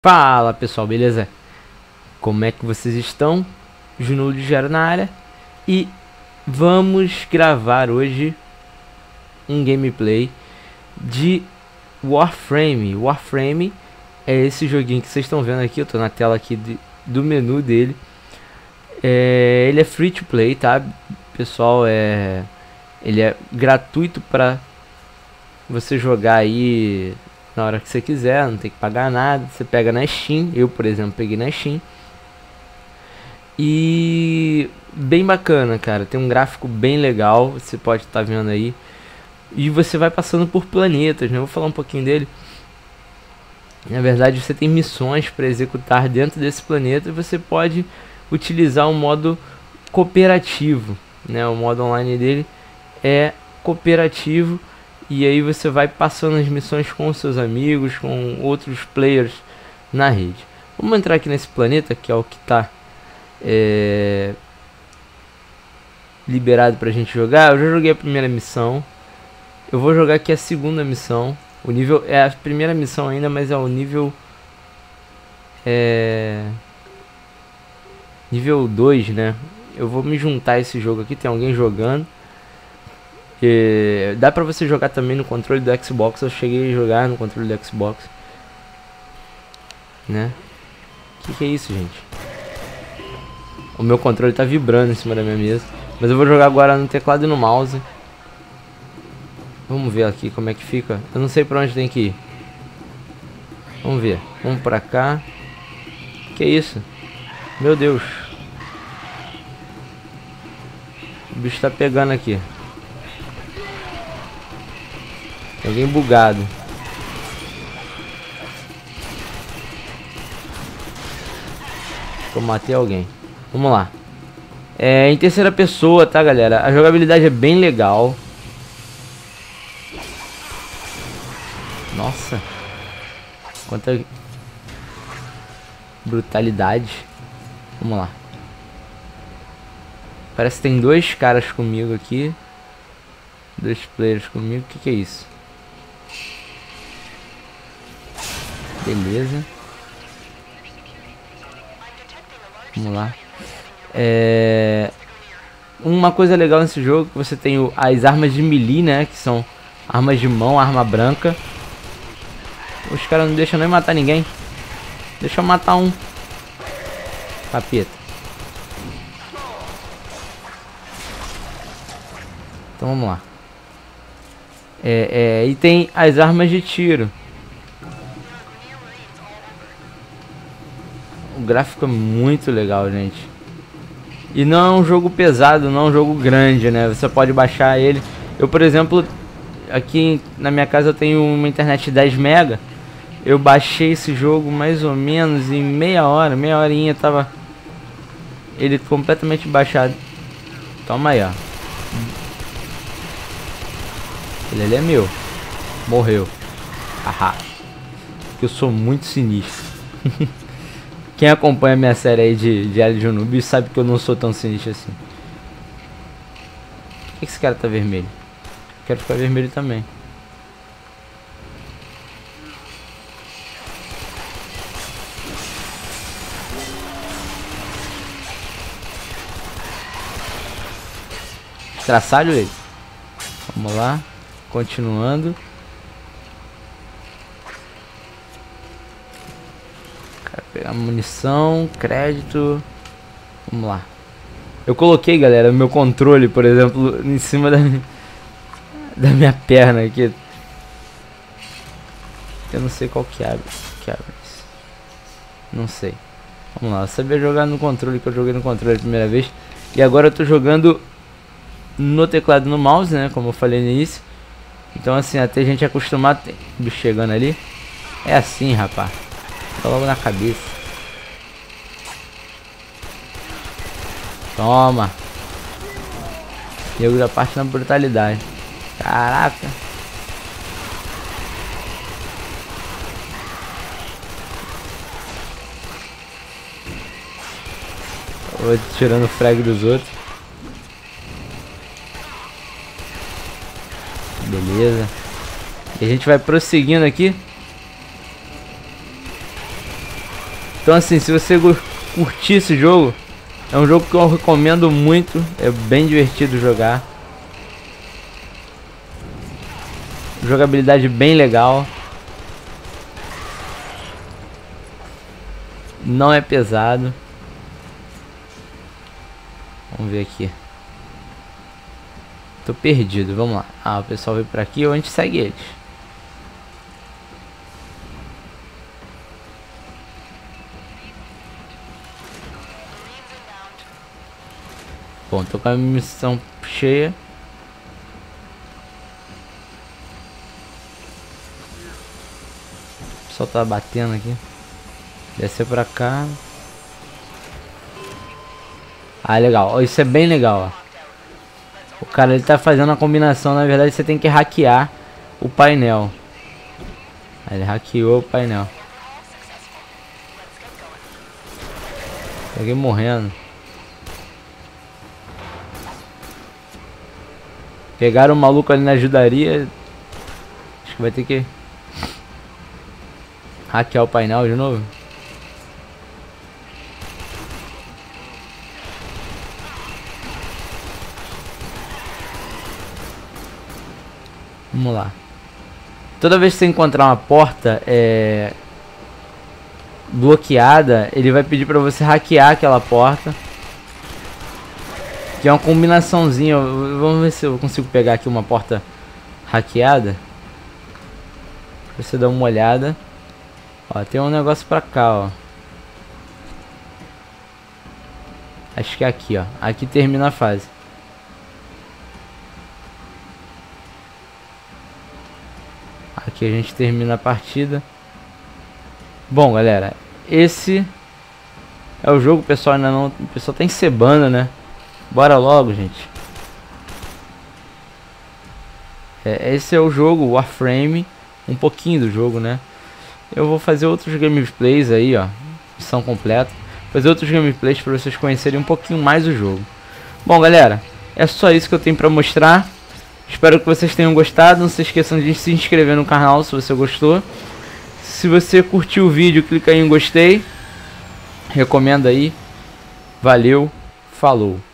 Fala pessoal, beleza? Como é que vocês estão? Juno de Gero na área. E vamos gravar hoje um gameplay de Warframe. Warframe é esse joguinho que vocês estão vendo aqui. Eu tô na tela aqui do menu dele. Ele é free to play, tá? Pessoal, ele é gratuito para você jogar aí na hora que você quiser, não tem que pagar nada. Você pega na Steam, eu por exemplo peguei na Steam. E bem bacana, cara, tem um gráfico bem legal, você pode estar vendo aí. E você vai passando por planetas, né? Eu vou falar um pouquinho dele. Na verdade você tem missões para executar dentro desse planeta e você pode utilizar o modo cooperativo, né? O modo online dele é cooperativo. E aí você vai passando as missões com seus amigos, com outros players na rede. Vamos entrar aqui nesse planeta, que é o que está liberado pra gente jogar. Eu já joguei a primeira missão. Eu vou jogar aqui a segunda missão. O nível é a primeira missão ainda, mas é o nível nível 2, né? Eu vou me juntar a esse jogo aqui, tem alguém jogando. Dá pra você jogar também no controle do Xbox. Eu cheguei a jogar no controle do Xbox, né? Que é isso, gente? O meu controle tá vibrando em cima da minha mesa. Mas eu vou jogar agora no teclado e no mouse. Vamos ver aqui como é que fica. Eu não sei pra onde tem que ir. Vamos ver. Vamos pra cá. Que é isso? Meu Deus. O bicho tá pegando aqui. Alguém bugado. Eu matei alguém. Vamos lá. Em terceira pessoa, tá, galera? A jogabilidade é bem legal. Nossa. Quanta brutalidade. Vamos lá. Parece que tem dois caras comigo aqui. Dois players comigo. O que é isso? Beleza. Vamos lá. Uma coisa legal nesse jogo é que você tem as armas de melee, né? Que são armas de mão, arma branca. Os caras não deixam nem matar ninguém. Deixa eu matar um. Capeta. Então vamos lá. E tem as armas de tiro. O gráfico é muito legal, gente. E não é um jogo pesado, não é um jogo grande, né? Você pode baixar ele. Eu, por exemplo, aqui na minha casa eu tenho uma internet de 10 MB. Eu baixei esse jogo mais ou menos em meia horinha tava ele completamente baixado. Toma aí, ó. Ele ali é meu. Morreu. Haha. Que eu sou muito sinistro. Quem acompanha minha série aí de L de Noob sabe que eu não sou tão sinistro assim. Por que esse cara tá vermelho? Quero ficar vermelho também. Traçalho ele. Vamos lá. Continuando. Pegar munição, crédito. Vamos lá. Eu coloquei, galera, o meu controle, por exemplo, em cima da minha perna aqui. Eu não sei qual que abre. Não sei. Vamos lá. Eu sabia jogar no controle, que eu joguei no controle a primeira vez. E agora eu tô jogando no teclado e no mouse, né? Como eu falei no início. Então assim, até a gente acostumar. Tem bicho chegando ali. É assim, rapaz. Tá logo na cabeça. Toma. Eu já parte na brutalidade. Caraca. Vou tirando o frag dos outros. Beleza. E a gente vai prosseguindo aqui. Então assim, se você curtir esse jogo, é um jogo que eu recomendo muito, é bem divertido jogar. Jogabilidade bem legal. Não é pesado. Vamos ver aqui. Tô perdido, vamos lá. Ah, o pessoal veio pra aqui ou a gente segue eles. Bom, tô com a missão cheia. O pessoal tá batendo aqui. Descer pra cá. Ah, legal. Isso é bem legal, ó. O cara ele tá fazendo uma combinação. Na verdade você tem que hackear o painel. Aí ele hackeou o painel. Peguei morrendo. Pegaram o maluco ali na ajudaria. Acho que vai ter que hackear o painel de novo. Vamos lá. Toda vez que você encontrar uma porta bloqueada, ele vai pedir pra você hackear aquela porta. Que é uma combinaçãozinha. Vamos ver se eu consigo pegar aqui uma porta hackeada. Pra você dar uma olhada. Ó, tem um negócio pra cá, ó. Acho que é aqui, ó. Aqui termina a fase. Aqui a gente termina a partida. Bom, galera, esse é o jogo. O pessoal ainda não... O pessoal tá encebando, né? Bora logo, gente. Esse é o jogo, Warframe. Um pouquinho do jogo, né? Eu vou fazer outros gameplays aí, ó. Missão completa. Fazer outros gameplays para vocês conhecerem um pouquinho mais o jogo. Bom, galera, é só isso que eu tenho para mostrar. Espero que vocês tenham gostado. Não se esqueçam de se inscrever no canal se você gostou. Se você curtiu o vídeo, clica aí em gostei. Recomenda aí. Valeu. Falou.